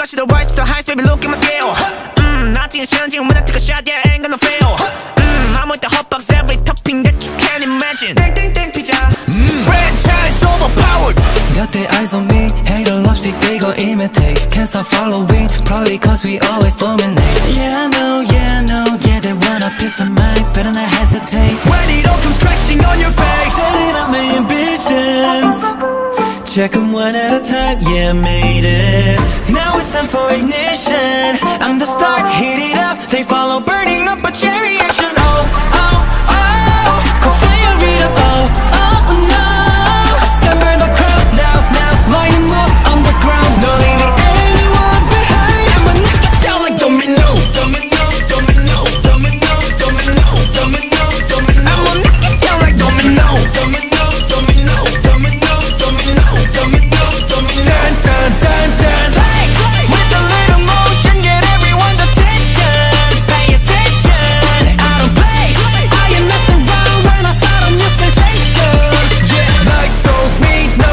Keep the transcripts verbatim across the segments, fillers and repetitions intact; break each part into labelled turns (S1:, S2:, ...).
S1: crush the rise to the heights, baby, look at my scale. Mmm, nothing is changing when I take a shot, yeah, ain't gonna fail. Mmm, I'm with the hot box, every topping that you can imagine. Dang, dang, dang, pizza. Mmm, franchise overpowered.
S2: Got their eyes on me, hater 없이 they gon' imitate. Can't stop following, probably cause we always dominate. Yeah, I know, yeah, I know, yeah, they want a piece of mind, better not hesitate.
S1: When it all comes crashing on your face,
S2: Setting up my ambitions, check them one at a time, yeah, I made it. Now it's time for ignition, I'm the start, heat it up, they follow, burning up a cherry action. Oh, oh, oh, go fire it up, oh, oh, no. Assemble the crowd, now, now, volume up on the ground. No leaving anyone behind, I'ma knock it down like domino. Domino, domino, domino, domino, domino, domino.
S1: I'ma knock it down like domino.
S2: Domino, domino, domino, domino, domino, domino. Turn, turn, turn, turn.
S1: Play, play. With a little motion, get everyone's attention. Pay attention, I don't play. I am messing around when I start a new sensation.
S2: Yeah, like domino.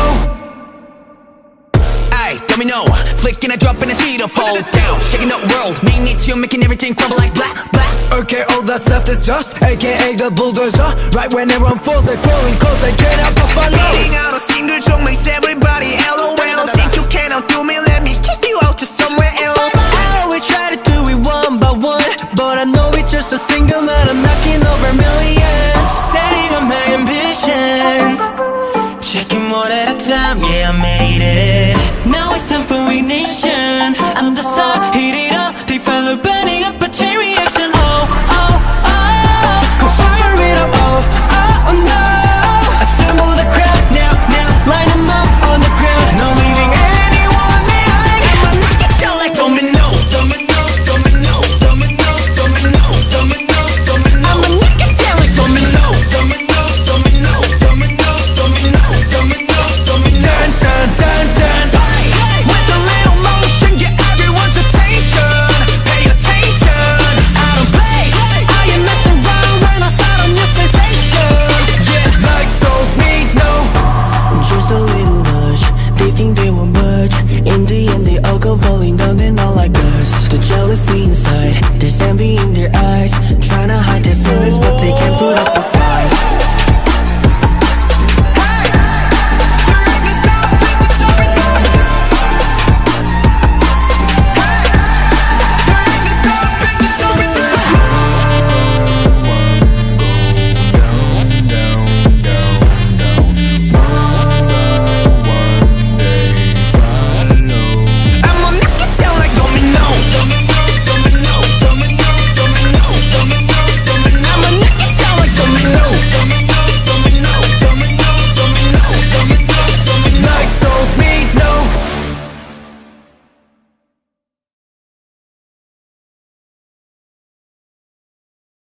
S1: Ay, domino, flicking a drop and a seed to fall down. Shaking the world, magnitude, making everything crumble like black, black.
S2: Okay, all that's left is just A K A the bulldozer. Right when everyone falls, they're crawling close, they can't help but follow.
S1: Beating out a single drum makes everybody else